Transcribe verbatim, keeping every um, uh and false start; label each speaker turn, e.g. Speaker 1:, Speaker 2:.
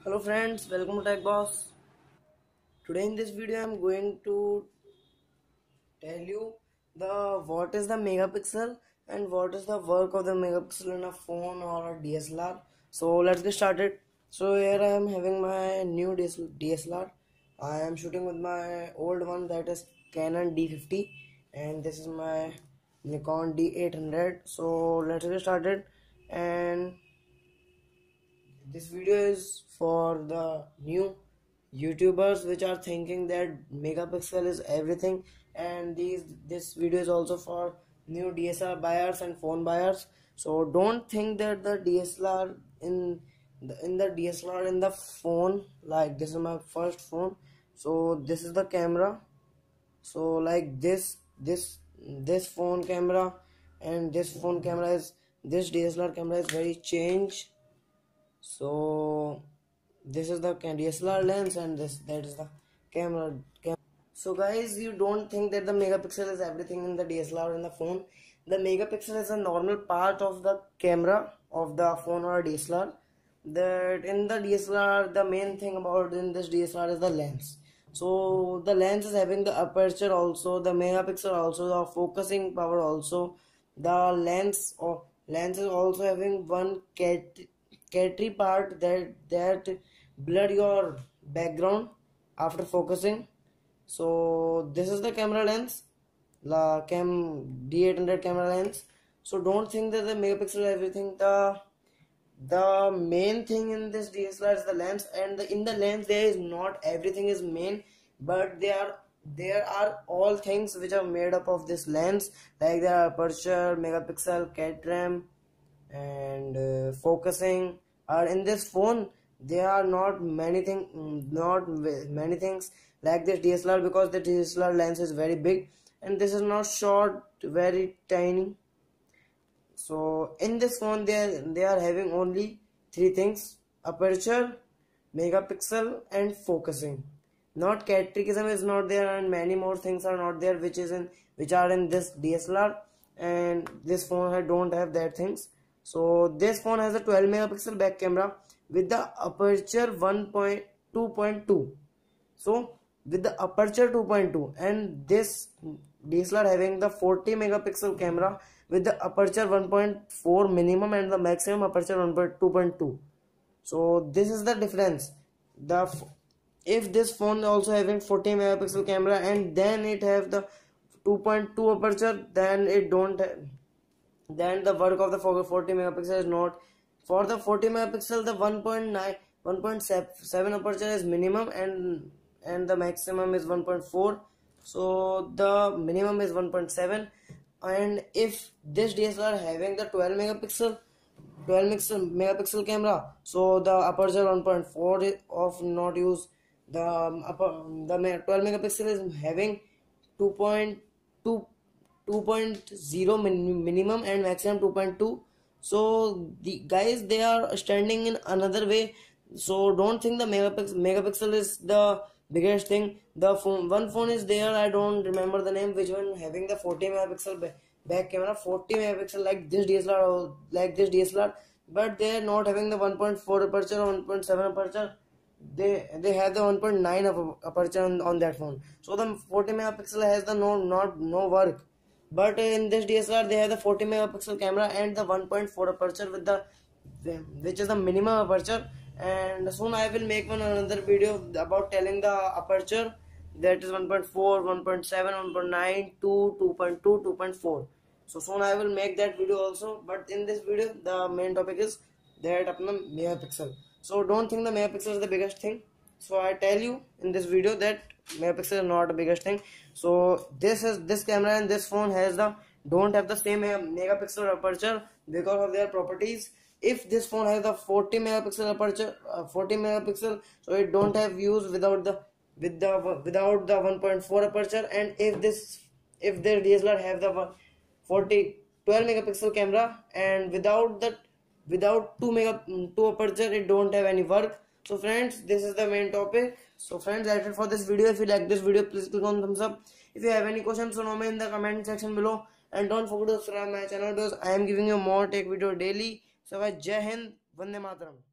Speaker 1: Hello friends, welcome to Tech Boss. Today in this video I am going to tell you the what is the megapixel and what is the work of the megapixel in a phone or a D S L R. So let's get started. So here I am having my new D S L R. I am shooting with my old one, that is Canon D fifty, and this is my Nikon D eight hundred. So let's get started. And this video is for the new YouTubers which are thinking that megapixel is everything, and these this video is also for new D S L R buyers and phone buyers. So don't think that the D S L R in the, in the D S L R in the phone, like this is my first phone. So this is the camera. So like this this this phone camera and this phone camera is this D S L R camera is very changed. So this is the D S L R lens and this that is the camera cam so guys, you don't think that the megapixel is everything in the D S L R in the phone. The megapixel is a normal part of the camera of the phone or D S L R. That in the D S L R, the main thing about in this D S L R is the lens. So the lens is having the aperture also, the megapixel also, the focusing power also. The lens or lens is also having one cat Catry part that that blur your background after focusing. So this is the camera lens, la cam D eight hundred camera lens. So don't think that the megapixel is everything. The the main thing in this D S L R is the lens, and the, in the lens there is not everything is main, but there are there are all things which are made up of this lens, like the aperture, megapixel, catram, and uh, focusing. Or in this phone there are not many thing not many things like this D S L R, because the D S L R lens is very big and this is not short, very tiny. So in this phone they are, they are having only three things: aperture, megapixel, and focusing. Not catricism is not there, and many more things are not there which is in which are in this D S L R, and this phone don't have that things. So this phone has a twelve megapixel back camera with the aperture one point two point two. So with the aperture two point two, and this D S L R having the forty megapixel camera with the aperture one point four minimum and the maximum aperture one point two point two. So this is the difference. The if this phone also having forty megapixel camera and then it have the two point two aperture, then it don't have, then the work of the forty megapixel is not. For the forty megapixel, the one point nine one point seven aperture is minimum, and and the maximum is one point four. So the minimum is one point seven, and if this D S L R having the twelve megapixel twelve megapixel camera, so the aperture one point four of not use. The upper the twelve megapixel is having two point two two point zero min minimum and maximum two point two. So the guys, they are standing in another way. So don't think the megapixel megapixel is the biggest thing. The phone one phone is there, I don't remember the name, which one having the forty megapixel back, back camera, forty megapixel like this D S L R or like this D S L R, but they are not having the one point four aperture or one point seven aperture. They they have the one point nine aperture on, on that phone. So the forty megapixel has the no not no work. But in this D S L R they have the forty megapixel camera and the one point four aperture with the which is the minimum aperture. And soon I will make one another video about telling the aperture, that is one point four, one point seven, one point nine, two, two point two, two point four. So soon I will make that video also. But in this video the main topic is that apna megapixel. So don't think the megapixel is the biggest thing. So I tell you in this video that megapixel is not the biggest thing. So this is this camera and this phone has the don't have the same megapixel aperture because of their properties. If this phone has the forty megapixel aperture, uh, forty megapixel, so it don't have use without the with the without the one point four aperture. And if this if their D S L R have the forty twelve megapixel camera and without the without two mega two aperture, it don't have any work. So friends, this is the main topic. So friends, that's it for this video. If you like this video, please click on thumbs up. If you have any questions, so know me in the comment section below, and don't forget to subscribe my channel because I am giving you more tech video daily. So Jai Hind, Vande Mataram.